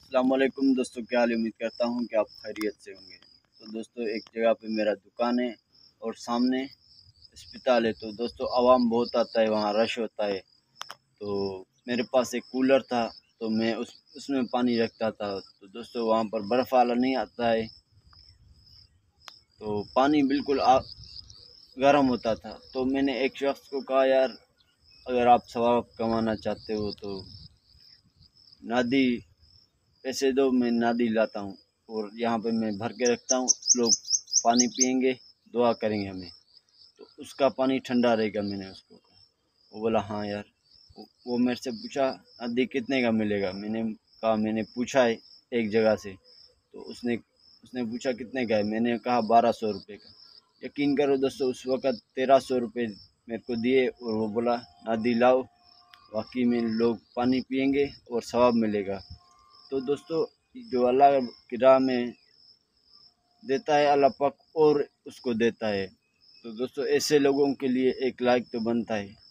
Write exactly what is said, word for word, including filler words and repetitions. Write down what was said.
अस्सलाम वालेकुम दोस्तों, क्या हाल है। उम्मीद करता हूँ कि आप खैरियत से होंगे। तो दोस्तों, एक जगह पे मेरा दुकान है और सामने अस्पताल है। तो दोस्तों, आवाम बहुत आता है, वहाँ रश होता है। तो मेरे पास एक कूलर था, तो मैं उस उसमें पानी रखता था। तो दोस्तों, वहाँ पर बर्फ़ वाला नहीं आता है, तो पानी बिल्कुल आ गर्म होता था। तो मैंने एक शख्स को कहा, यार अगर आप सवाब कमाना चाहते हो तो नादी पैसे दो, मैं नादी लाता हूँ और यहाँ पे मैं भर के रखता हूँ। लोग पानी पियेंगे, दुआ करेंगे हमें, तो उसका पानी ठंडा रहेगा। मैंने उसको कहा, वो बोला हाँ यार। वो वो मेरे से पूछा, नादी कितने का मिलेगा। मैंने कहा, मैंने पूछा है एक जगह से। तो उसने उसने पूछा कितने का है। मैंने कहा बारह सौ रुपये का। यकीन करो दोस्तों, उस वक़्त तेरह सौ रुपये मेरे को दिए और वो बोला नादी लाओ, वाकई में लोग पानी पियेंगे और सवाब मिलेगा। तो दोस्तों, जो अल्लाह की राह में देता है, अल्लाह पाक और उसको देता है। तो दोस्तों, ऐसे लोगों के लिए एक लाइक तो बनता है।